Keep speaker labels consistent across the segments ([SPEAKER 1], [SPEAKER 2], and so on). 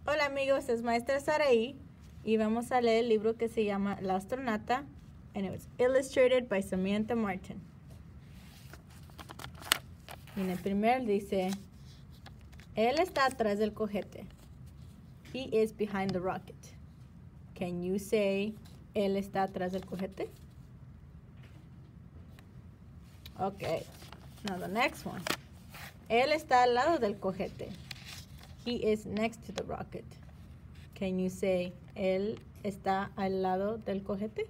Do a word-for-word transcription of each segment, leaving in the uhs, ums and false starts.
[SPEAKER 1] Hola amigos, es maestra Saraí y vamos a leer el libro que se llama La Astronauta and it was illustrated by Samantha Martin. Y en el primer dice, él está atrás del cohete. He is behind the rocket. Can you say, él está atrás del cohete? Okay, now the next one. Él está al lado del cohete. He is next to the rocket. Can you say, él está al lado del cohete?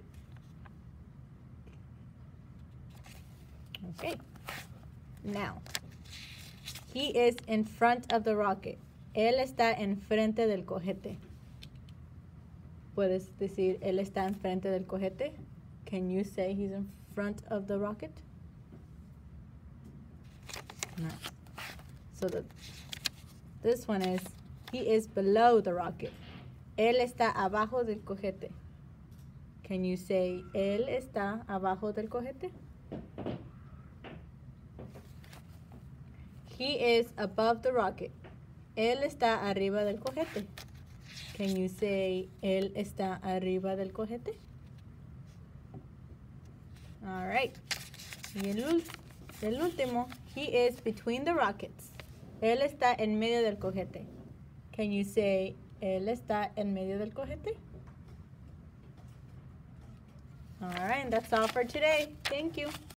[SPEAKER 1] Okay. Now, he is in front of the rocket. Él está enfrente del cohete. ¿Puedes decir, él está enfrente del cohete? Can you say he's in front of the rocket? No. So the, this one is, he is below the rocket. Él está abajo del cohete. Can you say, él está abajo del cohete? He is above the rocket. Él está arriba del cohete. Can you say, él está arriba del cohete? All right. Y el, el último, he is between the rockets. Él está en medio del cohete. Can you say, él está en medio del cohete? All right, that's all for today. Thank you.